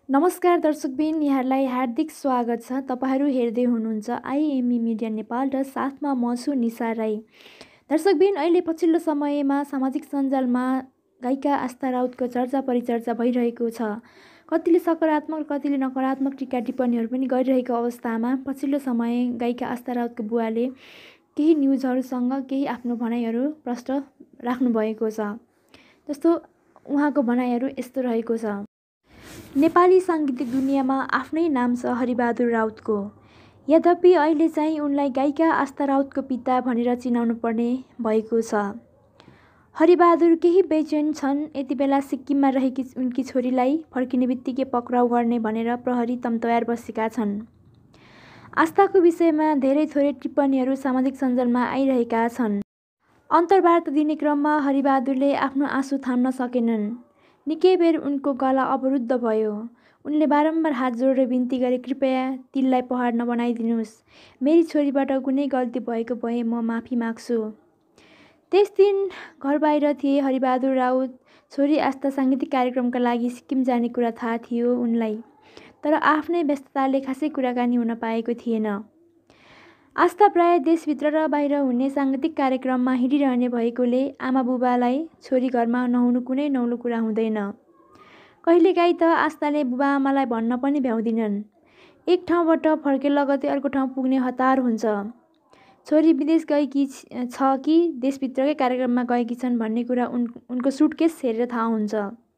नमस्कार दर्शकबिन, यहाँलाई हार्दिक स्वागत छ। तपाईहरू हेर्दै हुनुहुन्छ आइएमई मिडिया नेपाल र साथमा म छु निशा राई। दर्शकबिन, अहिले पछिल्लो समयमा सामाजिक सञ्जालमा गायिका आस्था राउतको चर्चा परिचर्चा भइरहेको छ। कतिले सकारात्मक र कतिले नकारात्मक टिका टिप्पणीहरू पनि गरिरहेको अवस्थामा पछिल्लो समय गायिका आस्था राउतको बुवाले केही न्युजहरूसँग केही आफ्नो भनाइहरू प्रष्ट राख्नुभएको छ। जस्तो उहाँको भनाइहरू यस्तो रहेको छ। नेपाली साङ्गीतिक दुनियाँमा आफ्नै नाम छ हरिबहादुर राउतको। यद्यपि अहिले चाहिँ उनलाई गायिका आस्था राउतको पिता भनेर चिनाउनु पर्ने भएको छ। हरिबहादुर केही बेचैन छन्। यति बेला सिक्किममा रहेकी उनकी छोरीलाई फर्किने बित्तिकै पक्राउ गर्ने भनेर प्रहरी तम्तयार बसेका छन्। आस्थाको विषयमा धेरै थोरै टिप्पणीहरू सामाजिक सञ्जालमा आइरहेका छन्। अन्तर्वार्ता दिने क्रममा हरिबहादुरले आफ्नो आँसु थाम्न सकेनन्। निकै बेर उनको गला अवरुद्ध भयो। उनले बारम्बार हात जोडेर बिन्ती गरे, कृपया तिललाई पहाड नबनाइदिनुहोस्। मेरी छोरीबाट कुनै गल्ती भएको भए म माफी माग्छु। त्यस दिन घर बाहिर थिए हरिबहादुर राउत। छोरी आस्था साङ्गीतिक कार्यक्रमका लागि सिक्किम जाने कुरा थाहा थियो उनलाई, तर आफ्नै व्यस्तताले खासै कुराकानी हुन पाएको थिएन। आस्था प्राय देशभित्र र बाहिर हुने साङ्गीतिक कार्यक्रममा हिँडिरहने भएकोले आमा बुबालाई छोरी घरमा नहुनु कुनै नौलो कुरा हुँदैन। कहिलेकाहीँ त आस्थाले बुबा आमालाई भन्न पनि भ्याउँदिनन्। एक ठाउँबाट फर्के लगतै अर्को ठाउँ पुग्ने हतार हुन्छ। छोरी विदेश गएकी छ कि देशभित्रकै कार्यक्रममा गएकी छन् भन्ने कुरा उनको सुटकेस हेरेर थाहा हुन्छ।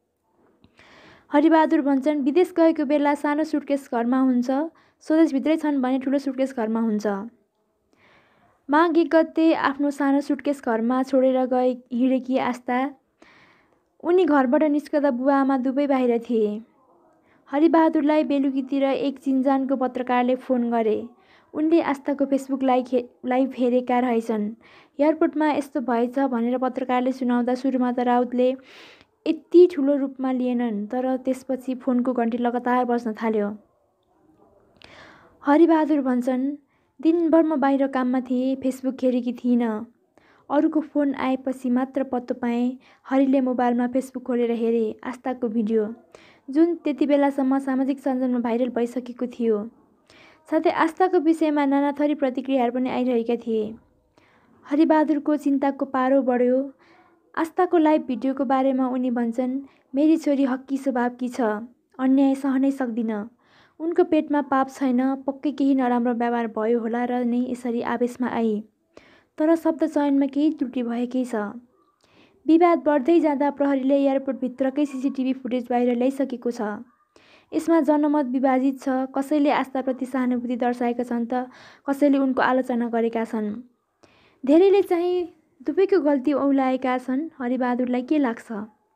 हरिबहादुर भन्छन्, विदेश गएको बेला सानो सुटकेस घरमा हुन्छ, स्वदेशभित्रै छन् भने ठुलो सुटकेस घरमा हुन्छ। माघ 1 गते आफ्नो सानो सुटकेस घरमा छोडेर हिँडेकी आस्था। उनी घरबाट निस्कँदा बुबा आमा दुवै बाहिर थिए। हरिबहादुरलाई बेलुकीतिर एक चिन्जानको पत्रकारले फोन गरे। उनले आस्थाको फेसबुक लाइभ हेरेका रहेछन्। एयरपोर्टमा यस्तो भएछ भनेर पत्रकारले सुनाउँदा सुरुमा त राउतले यति ठुलो रूपमा लिएनन्, तर त्यसपछि फोनको घन्टी लगातार बज्न थाल्यो। हरिबहादुर भन्छन्, दिनभर म बाहिर काममा थिएँ, फेसबुक हेरेकी थिइनँ। अरूको फोन आएपछि मात्र पत्तो पाएँ। हरिले मोबाइलमा फेसबुक खोलेर हेरे आस्थाको भिडियो, जुन त्यति बेलासम्म सामाजिक सञ्जालमा भाइरल भइसकेको थियो। साथै आस्थाको विषयमा नाना थरी प्रतिक्रियाहरू पनि आइरहेका थिए। हरिबहादुरको चिन्ताको पारो बढ्यो। आस्थाको लाइभ भिडियोको बारेमा उनी भन्छन्, मेरी छोरी हक्की स्वभावकी छ, अन्याय सहनै सक्दिन। उनको पेटमा पाप छैन, पक्कै केही नराम्रो व्यवहार भयो होला र नै यसरी आवेशमा आई। तर शब्द चयनमा केही त्रुटि भएकै छ। विवाद बढ्दै जाँदा प्रहरीले एयरपोर्टभित्रकै सीसीटीभी फुटेज बाहिर ल्याइसकेको छ। यसमा जनमत विभाजित छ। कसैले आस्थाप्रति सहानुभूति दर्शाएका छन् त कसैले उनको आलोचना गरेका छन्। धेरैले चाहिँ दुवैको गल्ती औलाएका छन्। हरिबहादुरलाई के लाग्छ?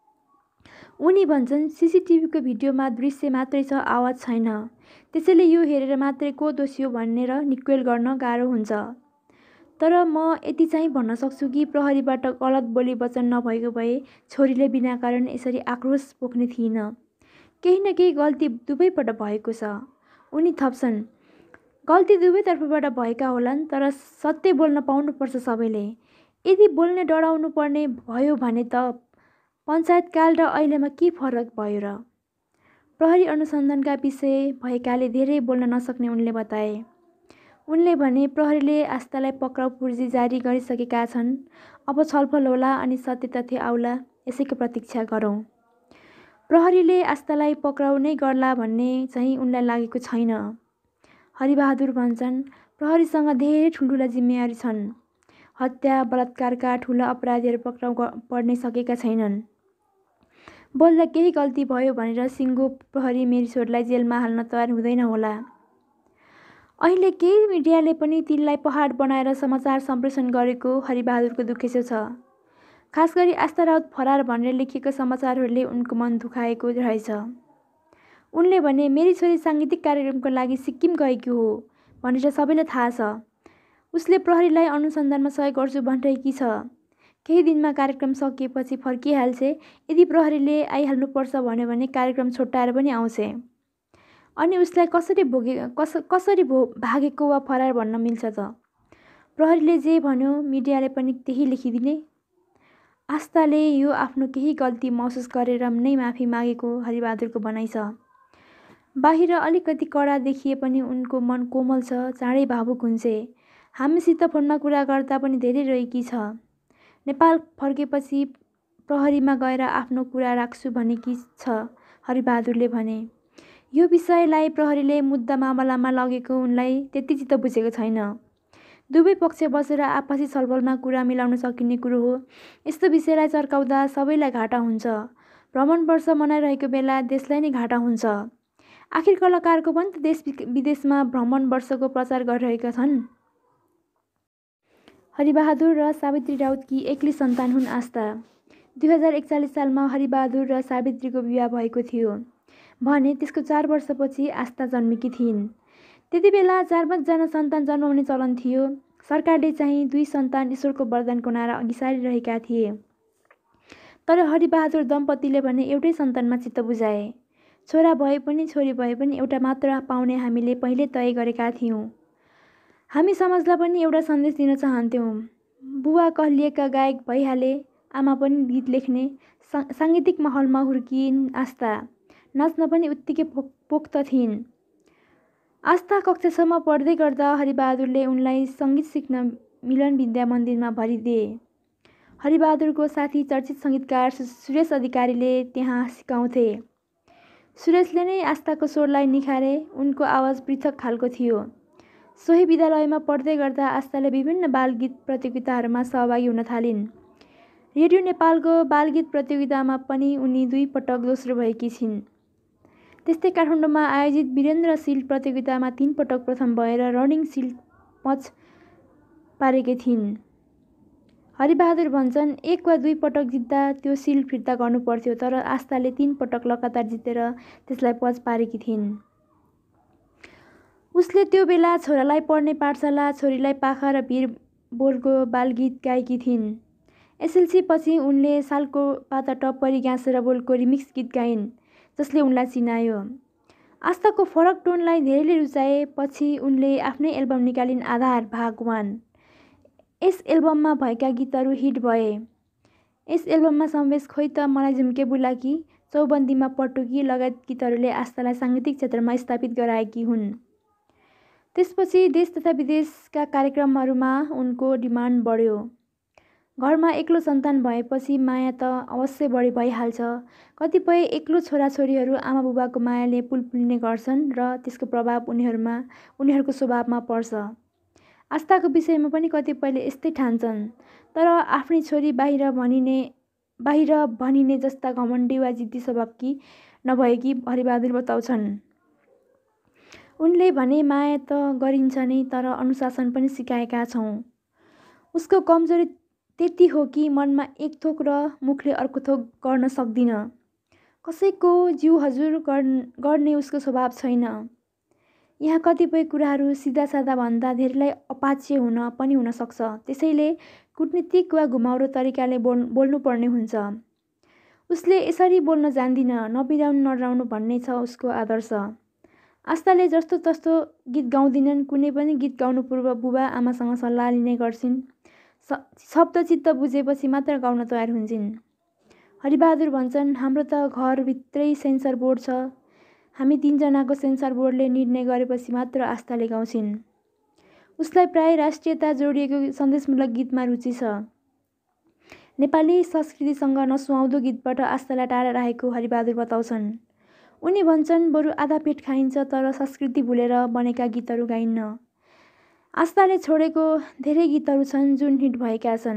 उनी भन्छन्, सीसीटीभीको भिडियोमा दृश्य मात्रै छ, आवाज छैन। त्यसैले यो हेरेर मात्रै को दोषी हो भनेर निक्वेल गर्न गाह्रो हुन्छ। तर म यति चाहिँ भन्न सक्छु कि प्रहरीबाट गलत बोली वचन नभएको भए छोरीले बिना कारण यसरी आक्रोश पोख्ने थिइन। केही न केही गल्ती दुवैपट भएको छ। उनी थप्छन्, गल्ती दुवैतर्फबाट भएका होलान्, तर सत्य बोल्न पाउनुपर्छ सबैले। यदि बोल्ने डराउनु पर्ने भयो भने त पञ्चायतकाल र अहिलेमा के फरक भयो र? प्रहरी अनुसन्धानका विषय भएकाले धेरै बोल्न नसक्ने उनले बताए। उनले भने, प्रहरीले आस्थालाई पक्राउ पूर्जी जारी गरिसकेका छन्। अब छलफल होला अनि सत्य तथ्य आउला, यसैको प्रतीक्षा गरौँ। प्रहरीले आस्थालाई पक्राउ नै गर्ला भन्ने चाहिँ उनलाई लागेको छैन। हरिबहादुर भन्छन्, प्रहरीसँग धेरै ठुल्ठुला जिम्मेवारी छन्। हत्या बलात्कारका ठुला अपराधीहरू पक्राउ पर्नै सकेका छैनन्। बोल्दा केही गल्ती भयो भनेर सिङ्गो प्रहरी मेरी छोरीलाई जेलमा हाल्न तयार हुँदैन होला। अहिले केही मिडियाले पनि तिललाई पहाड बनाएर समाचार सम्प्रेषण गरेको हरिबहादुरको दुखेसो छ। खास गरी आस्था राउत फरार भनेर लेखिएको समाचारहरूले उनको मन दुखाएको रहेछ। उनले भने, मेरी छोरी साङ्गीतिक कार्यक्रमको लागि सिक्किम गएकी हो भनेर सबैलाई थाहा छ। उसले प्रहरीलाई अनुसन्धानमा सहयोग गर्छु भनिरहेकी छ। केही दिनमा कार्यक्रम सकिएपछि फर्किहाल्छ। यदि प्रहरीले आइहाल्नुपर्छ भन्यो भने कार्यक्रम छुट्याएर पनि आउँछ। अनि उसलाई कसरी भागेको वा फरार भन्न मिल्छ त? प्रहरीले जे भन्यो मिडियाले पनि त्यही लेखिदिने? आस्थाले यो आफ्नो केही गल्ती महसुस गरेर नै माफी मागेको हरिबहादुरको भनाइ छ। बाहिर अलिकति कडा देखिए पनि उनको मन कोमल छ, चाँडै भावुक हुन्छे। हामीसित फोनमा कुरा गर्दा पनि धेरै रोएकी छ। नेपाल फर्केपछि प्रहरीमा गएर आफ्नो कुरा राख्छु भनेकी छ हरिबहादुरले भने। यो विषयलाई प्रहरीले मुद्दा मामलामा लगेको उनलाई त्यति चित्त बुझेको छैन। दुवै पक्ष बसेर आपसी छलफलमा कुरा मिलाउन सकिने कुरो हो। यस्तो विषयलाई चर्काउँदा सबैलाई घाटा हुन्छ। भ्रमण वर्ष मनाइरहेको बेला देशलाई नै घाटा हुन्छ। आखिर कलाकारको पनि त देश विदेशमा भ्रमण वर्षको प्रचार गरिरहेका छन्। हरिबहादुर र सावित्री राउतकी एक्लै सन्तान हुन् आस्था। 2041 सालमा हरिबहादुर र सावित्रीको विवाह भएको थियो भने त्यसको 4 वर्षपछि आस्था जन्मेकी थिइन्। त्यति बेला 4-5 जना सन्तान जन्माउने चलन थियो। सरकारले चाहिँ 2 सन्तान ईश्वरको वरदानको नारा अघि सारिरहेका थिए। तर हरिबहादुर दम्पतिले भने एउटै सन्तानमा चित्त बुझाए। छोरा भए पनि छोरी भए पनि एउटा मात्र पाउने हामीले पहिले तय गरेका थियौँ। हामी समाजलाई पनि एउटा सन्देश दिन चाहन्थ्यौँ। बुवा कहलिएका गायक भइहाले, आमा पनि गीत लेख्ने, साङ्गीतिक माहौलमा हुर्किन् आस्था। नाच्न पनि उत्तिकै पोख्त थिइन्। आस्था कक्षासम्म पढ्दै गर्दा हरिबहादुरले उनलाई सङ्गीत सिक्न मिलन विद्या मन्दिरमा भरिदिए। हरिबहादुरको साथी चर्चित सङ्गीतकार सुरेश अधिकारीले त्यहाँ सिकाउँथे। सुरेशले नै आस्थाको स्वरलाई निखारे। उनको आवाज पृथक खालको थियो। सोही विद्यालयमा पढ्दै गर्दा आस्थाले विभिन्न बालगीत प्रतियोगिताहरूमा सहभागी हुन थालिन्। रेडियो नेपालको बालगीत प्रतियोगितामा पनि उनी 2 पटक दोस्रो भएकी छिन्। त्यस्तै काठमाडौँमा आयोजित वीरेन्द्र सिल्ड प्रतियोगितामा 3 पटक प्रथम भएर रनिङ सिल्ड 5 पारेकी थिइन्। हरिबहादुर भन्छन् 1 वा 2 पटक जित्दा त्यो सिल्ड फिर्ता गर्नु पर्थ्यो, तर आस्थाले 3 पटक लगातार जितेर त्यसलाई 5 पारेकी थिइन्। उसले त्यो बेला छोरालाई पढ्ने पाठशाला, छोरीलाई पाखा र भिर बोलको बालगीत गाएकी थिइन्। एसएलसी पछि उनले सालको पाता टप्परी गाँसेर बोलको रिमिक्स गीत गाइन्, जसले उनलाई चिनायो। आस्थाको फरक टोनलाई धेरैले रुचाए। पछि उनले आफ्नै एल्बम निकालिन् आधार भाग 1। यस एल्बममा भएका गीतहरू हिट भए। यस एल्बममा समावेश खोइ त मलाई झुम्के बुलाकी, चौबन्दीमा पटुकी लगायत गीतहरूले आस्थालाई साङ्गीतिक क्षेत्रमा स्थापित गराएकी हुन्। त्यसपछि देश तथा विदेशका कार्यक्रमहरूमा उनको डिमान्ड बढ्यो। घरमा एक्लो सन्तान भएपछि माया त अवश्य बढी भइहाल्छ। कतिपय एक्लो छोराछोरीहरू आमा बुबाको मायाले पुल्पिने गर्छन् र त्यसको प्रभाव उनीहरूको स्वभावमा पर्छ। आस्थाको विषयमा पनि कतिपयले यस्तै ठान्छन्। तर आफ्नी छोरी बाहिर भनिने जस्ता घमण्डी वा जिद्दी स्वभावकी नभएकी हरिबहादुर बताउँछन्। उनले भने माया त गरिन्छ नै, तर अनुशासन पनि सिकाएका छौँ। उसको कमजोरी त्यति हो कि मनमा एक थोक र मुखले अर्को थोक गर्न सक्दिन। कसैको जिउ हजुर गर्ने उसको स्वभाव छैन। यहाँ कतिपय कुराहरू सिधा सादा भन्दा धेरैलाई अपाच्य पनि हुन सक्छ। त्यसैले कूटनीतिक वा घुमाउरो तरिकाले बोल्नुपर्ने हुन्छ। उसले यसरी बोल्न जान्दिन, नबिराउनु नडराउनु भन्ने छ उसको आदर्श। आस्थाले जस्तो तस्तो गीत गाउँदिनन्। कुनै पनि गीत गाउनु पूर्व बुबा आमासँग सल्लाह लिने गर्छिन्। शब्द चित्त बुझेपछि मात्र गाउन तयार हुन्छन्। हरिबहादुर भन्छन् हाम्रो त घरभित्रै सेन्सर बोर्ड छ। हामी 3 जनाको सेन्सर बोर्डले निर्णय गरेपछि मात्र आस्थाले गाउँछिन्। उसलाई प्राय राष्ट्रियता जोडिएको सन्देशमूलक गीतमा रुचि छ। नेपाली संस्कृतिसँग नसुहाउँदो गीतबाट आस्थालाई टाढा राखेको हरिबहादुर बताउँछन्। उनी भन्छन् बरु आधा पेट खाइन्छ, तर संस्कृति भुलेर बनेका गीतहरू गाइन्न। आस्थाले छोडेको धेरै गीतहरू छन् जुन हिट भएका छन्।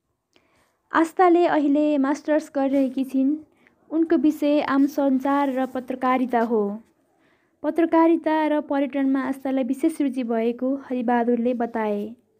आस्थाले अहिले मास्टर्स गरिरहेकी छिन्। उनको विषय आम सञ्चार र पत्रकारिता हो। पत्रकारिता र पर्यटनमा आस्थालाई विशेष रुचि भएको हरिबहादुरले बताए।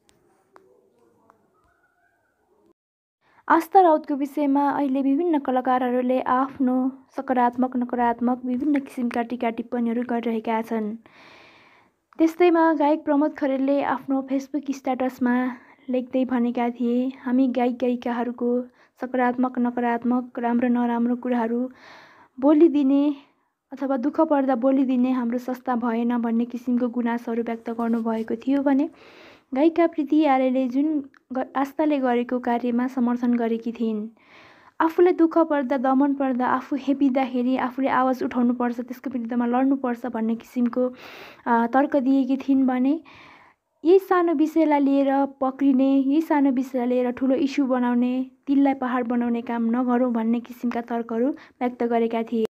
आस्था राउतको विषयमा अहिले विभिन्न कलाकारहरूले आफ्नो सकारात्मक नकारात्मक विभिन्न किसिमका टीका टिप्पणीहरू गरिरहेका छन्। त्यस्तैमा गायक प्रमोद खरेलले आफ्नो फेसबुक स्ट्याटसमा लेख्दै भनेका थिए, हामी गायक गायिकाहरूको सकारात्मक नकारात्मक राम्रो नराम्रो कुराहरू बोलिदिने अथवा दुःख पर्दा बोलिदिने हाम्रो संस्था भएन भन्ने किसिमको गुनासोहरू व्यक्त गर्नुभएको थियो भने गायिका प्रीति आर्यले जुन आस्थाले गरेको कार्यमा समर्थन गरेकी थिइन्। आफूलाई दुःख पर्दा, दमन पर्दा, आफू हेपिँदाखेरि आफूले आवाज उठाउनुपर्छ, त्यसको विरुद्धमा लड्नुपर्छ भन्ने किसिमको तर्क दिएकी थिइन् भने यही सानो विषयलाई लिएर पक्रिने, यही सानो विषयलाई लिएर ठुलो इस्यु बनाउने, तिललाई पहाड बनाउने काम नगरौँ भन्ने किसिमका तर्कहरू व्यक्त गरेका थिए।